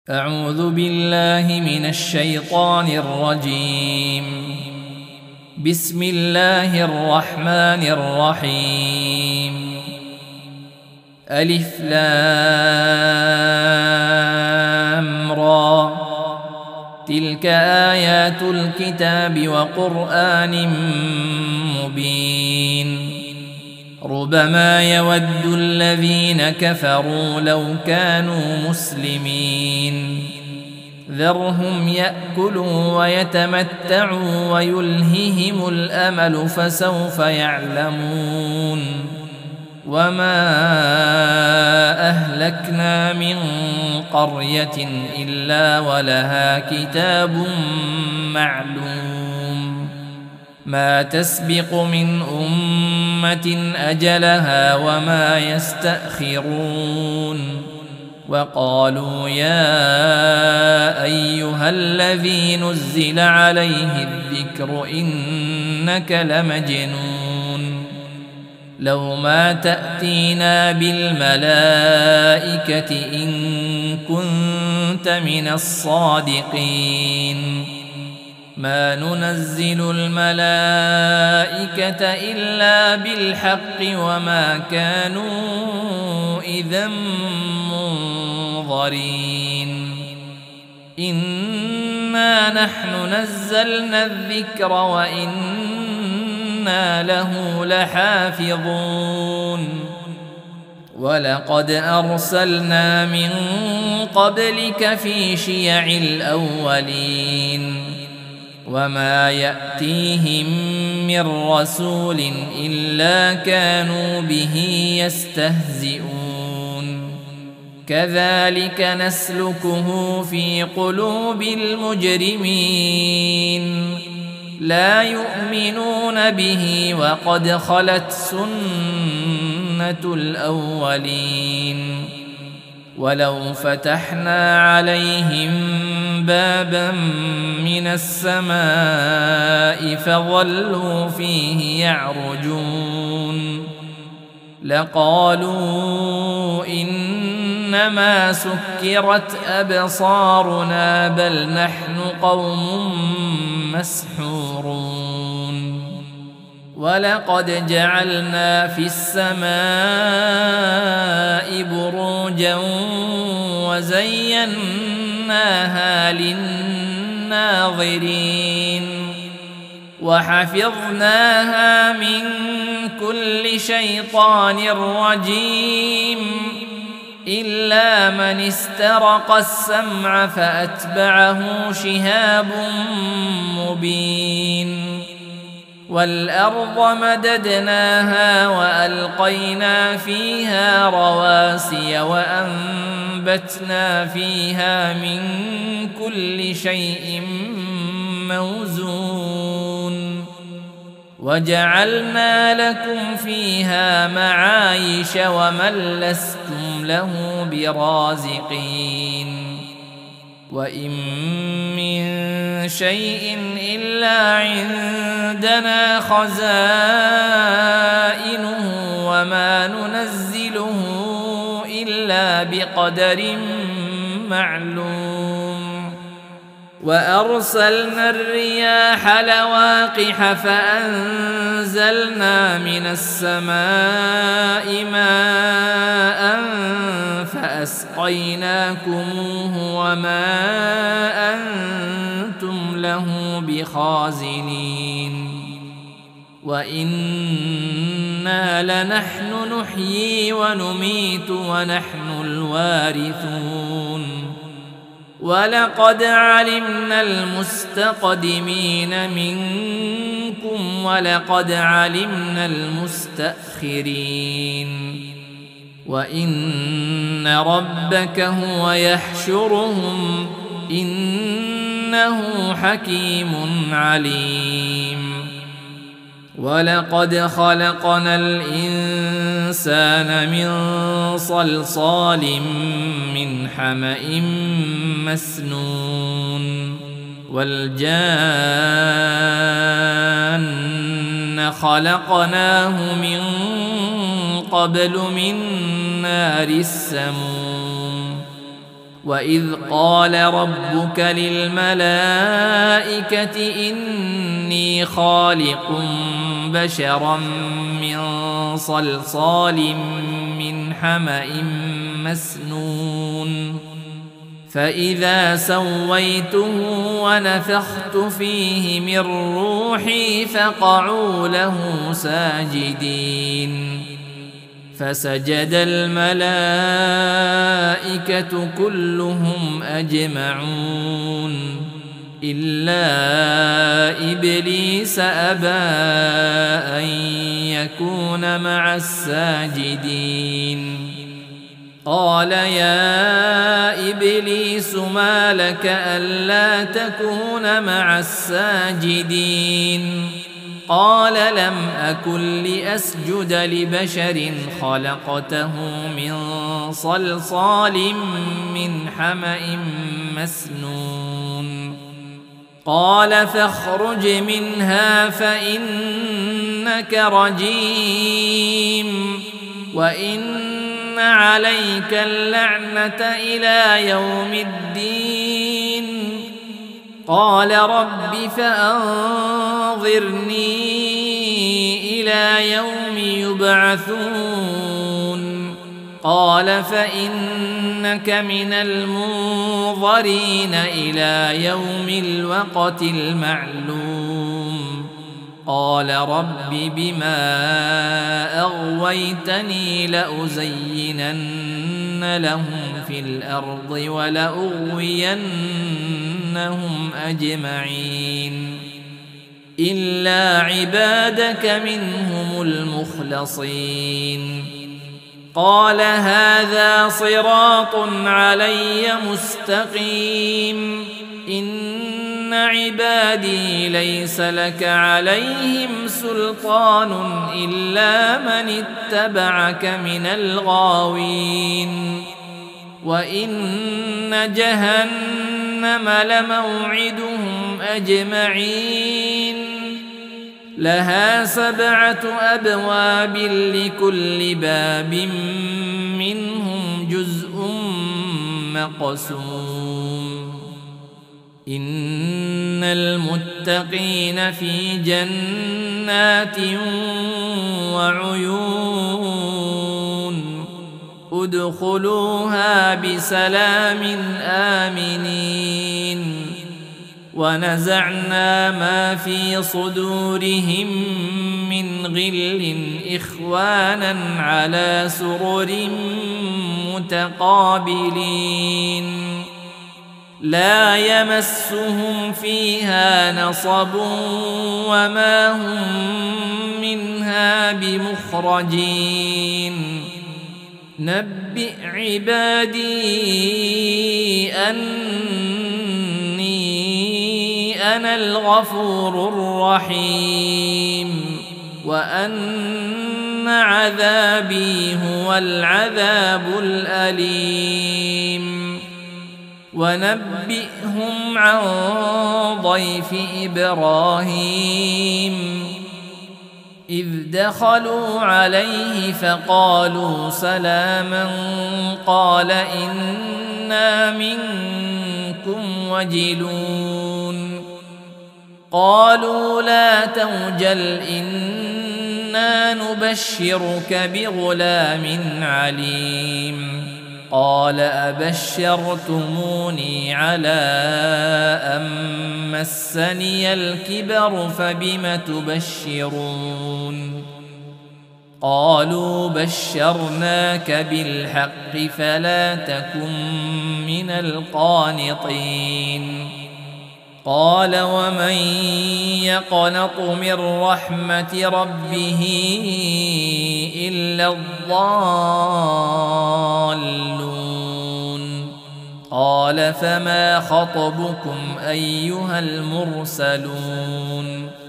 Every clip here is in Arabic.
أعوذ بالله من الشيطان الرجيم. بسم الله الرحمن الرحيم. ألف لام را، تلك آيات الكتاب وقرآن مبين. ربما يود الذين كفروا لو كانوا مسلمين. ذرهم يأكلوا ويتمتعوا ويلههم الأمل فسوف يعلمون. وما أهلكنا من قرية إلا ولها كتاب معلوم. ما تسبق من أمة أجلها وما يستأخرون. وقالوا يا أيها الذي نزل عليه الذكر إنك لمجنون. لو ما تأتينا بالملائكة إن كنت من الصادقين. ما ننزل الملائكة إلا بالحق وما كانوا إذا منظرين. إنا نحن نزلنا الذكر وإنا له لحافظون. ولقد أرسلنا من قبلك في شيع الأولين. وما يأتيهم من رسول إلا كانوا به يستهزئون. كذلك نسلكه في قلوب المجرمين. لا يؤمنون به وقد خلت سنة الأولين. ولو فتحنا عليهم بابا من السماء فظلوا فيه يعرجون لقالوا إنما سكرت أبصارنا بل نحن قوم مسحورون. ولقد جعلنا في السماء بروجا وزيناها للناظرين. وحفظناها من كل شيطان رجيم إلا من استرق السمع فأتبعه شهاب مبين. والأرض مددناها وألقينا فيها رواسي وأنبتنا فيها من كل شيء موزون. وجعلنا لكم فيها معايش ومن لستم له برازقين. وإن من شيء إلا عندنا خزائنه وما ننزله إلا بقدر معلوم. وأرسلنا الرياح لواقح فأنزلنا من السماء ماء فأسقيناكموه وما أنتم له بخازنين. وإنا لنحن نحيي ونميت ونحن الوارثون. ولقد علمنا المستقدمين منكم ولقد علمنا المستأخرين. وإن ربك هو يحشرهم إنه حكيم عليم. ولقد خلقنا الإنسان من صلصال من حمأ مسنون. والجان خلقناه من قبل من نار السموم وإذ قال ربك للملائكة إني خالق بشرا من صلصال من حمأ مسنون فإذا سويته ونفخت فيه من روحي فقعوا له ساجدين فسجد الملائكة كلهم أجمعون إلا إبليس أبى أن يكون مع الساجدين قال يا إبليس ما لك ألا تكون مع الساجدين قال لم أكن لأسجد لبشر خلقته من صلصال من حمأ مسنون قال فاخرج منها فإنك رجيم وإن عليك اللعنة إلى يوم الدين قال رب فأنظرني إلى يوم يبعثون قال فإنك من المنظرين إلى يوم الوقت المعلوم قال رب بما أغويتني لأزينن لهم في الأرض ولأغوينهم أجمعين إلا عبادك منهم المخلصين قال هذا صراط علي مستقيم إن عبادي ليس لك عليهم سلطان إلا من اتبعك من الغاوين وإن جهنم لموعدهم أجمعين لها 7 أبواب لكل باب منهم جزء مقسوم إن المتقين في جنات وعيون ادخلوها بسلام آمنين ونزعنا ما في صدورهم من غل إخوانا على سرر متقابلين لا يمسهم فيها نصب وما هم منها بمخرجين نبئ عبادي أني أنا الغفور الرحيم وأن عذابي هو العذاب الأليم ونبئهم عن ضيف إبراهيم إذ دخلوا عليه فقالوا سلاما قال إنا منكم وجلون قالوا لا توجل إنا نبشرك بغلام عليم قال أبشرتموني على أن مسني الكبر فبم تبشرون قالوا بشرناك بالحق فلا تكن من القانطين قال ومن يقنط من رحمة ربه إلا الضالون قال فما خطبكم أيها المرسلون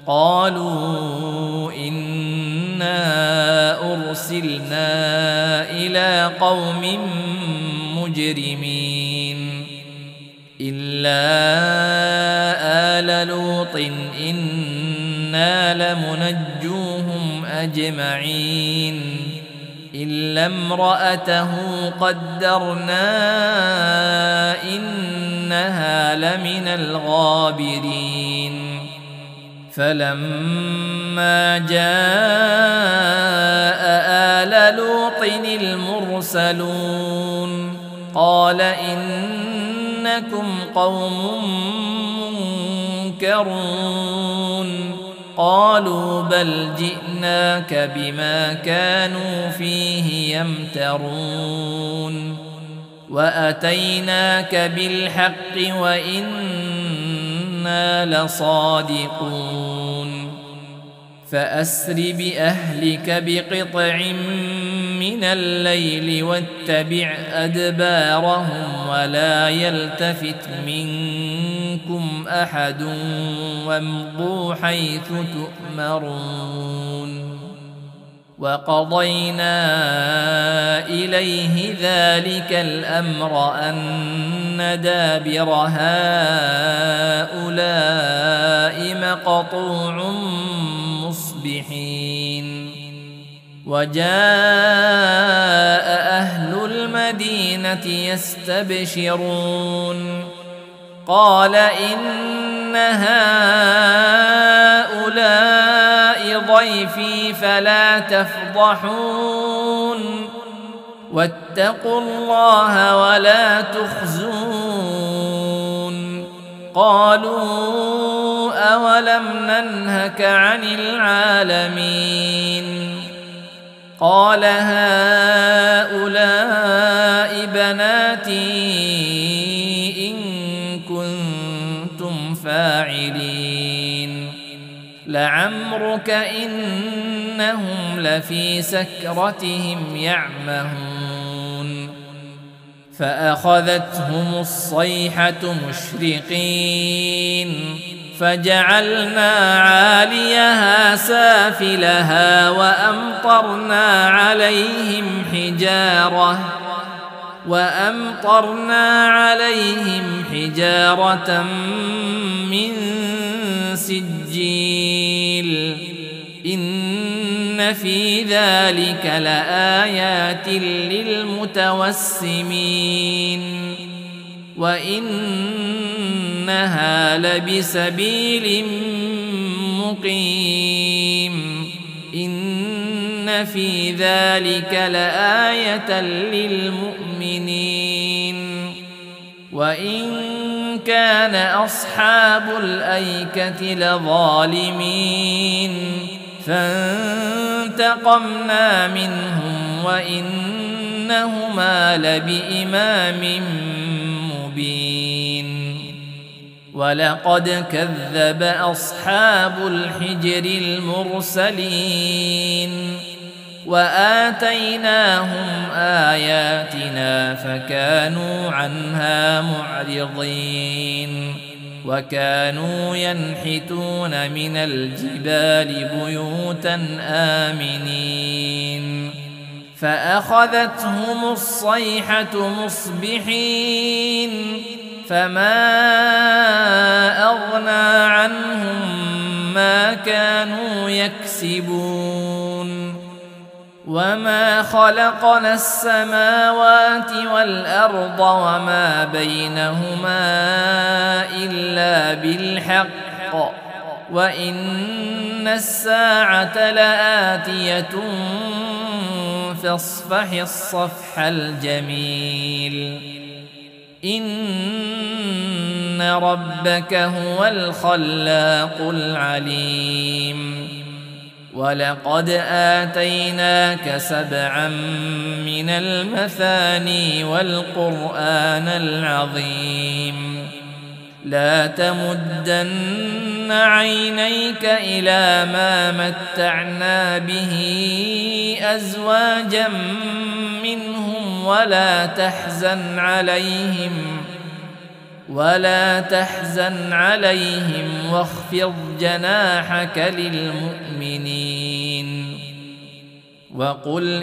قالوا إنا أرسلنا إلى قوم مجرمين إلا آل لوط إنا لمنجوهم أجمعين إلا امرأته قدرنا إنها لمن الغابرين فلما جاء آل لوط المرسلون قال إنكم قوم منكرون قالوا بل جئناك بما كانوا فيه يمترون وأتيناك بالحق وإنا لصادقون فأسر بأهلك بقطع من الليل واتبع أدبارهم ولا يلتفت منكم أحد وامضوا حيث تؤمرون وقضينا إليه ذلك الأمر أن دابر هؤلاء مقطوع مصبحين وجاء أهل المدينة يستبشرون قال إن هؤلاء ضيفي فلا تفضحون واتقوا الله ولا تخزون قالوا أولم ننهك عن العالمين قال هؤلاء بناتي إن كنتم فاعلين لعمرك إنهم لفي سكرتهم يعمهون فأخذتهم الصيحة مشرقين فجعلنا عاليها سافلها وأمطرنا عليهم حجارة من سجيل إن في ذلك لآيات للمتوسمين وإنها لبسبيل مقيم إن في ذلك لآية للمؤمنين وإن كان أصحاب الأيكة لظالمين فانتقمنا منهم وإنهما لبإمام مبين ولقد كذب أصحاب الحجر المرسلين وآتيناهم آياتنا فكانوا عنها معرضين وكانوا ينحتون من الجبال بيوتا آمنين فأخذتهم الصيحة مصبحين فما أغنى عنهم ما كانوا يكسبون وما خلقنا السماوات والأرض وما بينهما إلا بالحق وإن الساعة لآتية فاصفح الصفح الجميل إن ربك هو الخلاق العليم ولقد آتيناك 7 من المثاني والقرآن العظيم لا تمدن عينيك إلى ما متعنا به أزواجا منهم ولا تحزن عليهم واخفض جناحك للمؤمنين وقل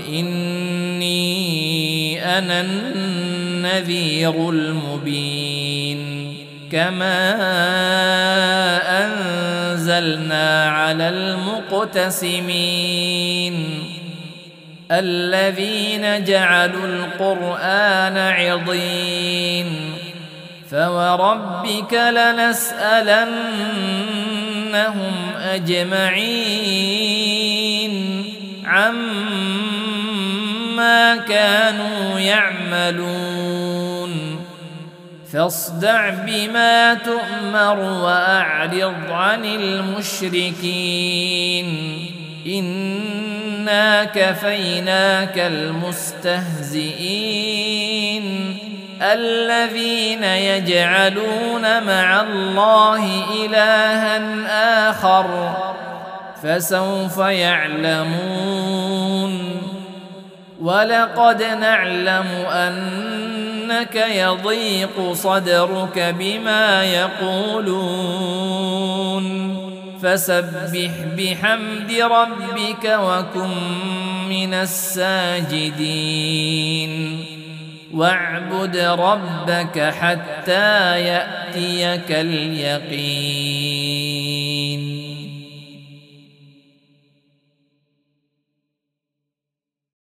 إني أنا النذير المبين كما أنزلنا على المقتسمين الذين جعلوا القرآن عضين فوربك لنسألنهم أجمعين عما كانوا يعملون فاصدع بما تؤمر وأعرض عن المشركين إنا كفيناك المستهزئين الذين يجعلون مع الله إلها آخر فسوف يعلمون ولقد نعلم أنك يضيق صدرك بما يقولون فسبح بحمد ربك وكن من الساجدين واعبد ربك حتى يأتيك اليقين.